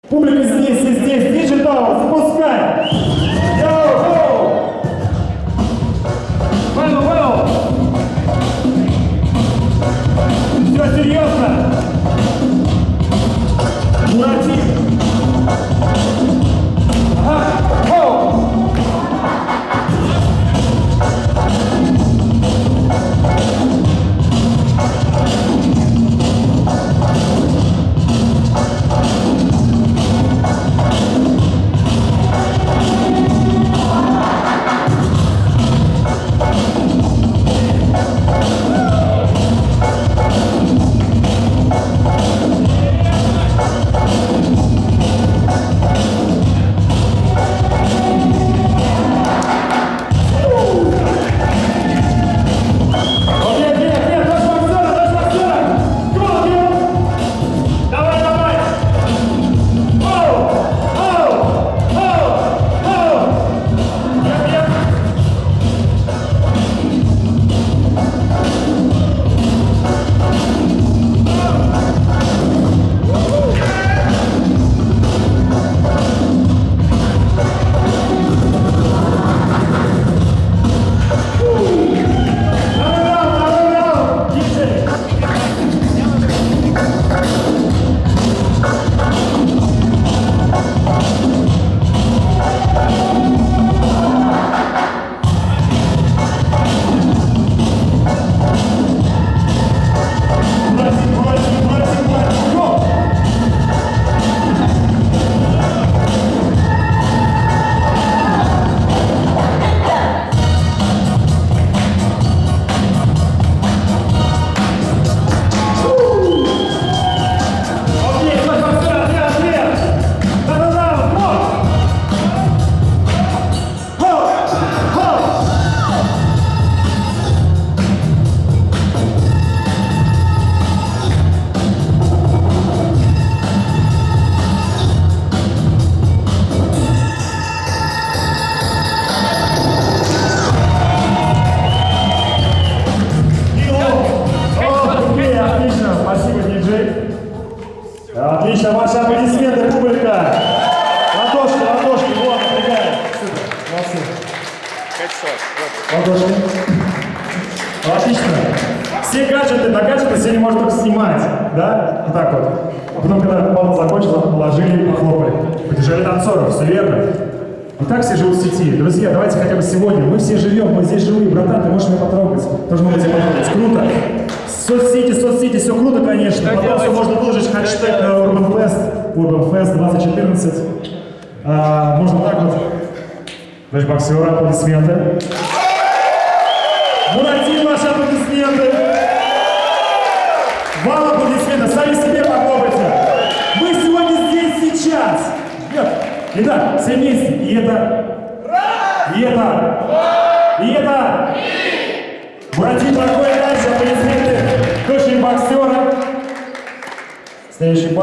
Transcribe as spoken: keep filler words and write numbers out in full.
Публика здесь и здесь. Диджитал, запускай. Йоу-хоу. Понял, понял. Все серьезно. Муратик. Ага. Хоу. Отлично, ваши аплодисменты, публика. Ладошки, ладошки, вот, напрягаем. Супер, молодцы. Ладошки. Отлично. Все гаджеты, на гаджеты сегодня можно только снимать, да? Вот так вот. А потом, когда бал закончился, положили и похлопали. Поддержали танцоров, все верно. И так все живут в сети. Друзья, давайте хотя бы сегодня. Мы все живем, мы здесь живые, братан, ты можешь меня потрогать. Тоже могу тебя потрогать. Круто. Соцсети, соцсети, все круто, конечно. Что потом все можно выложить, хэштег Urban Fest, Urban Fest двадцать четырнадцать. А, можно так вот. Дальше боксера, аплодисменты. Муратин, ваши аплодисменты. Вам аплодисменты, сами себе похлопайте. Мы сегодня здесь, сейчас. Нет. Итак, все вместе. И это. И это. И это. Муратин проходит дальше, аплодисменты. Боксера. Следующий